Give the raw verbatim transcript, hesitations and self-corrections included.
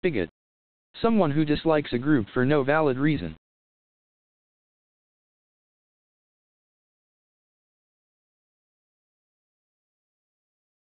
Bigot. Someone who dislikes a group for no valid reason.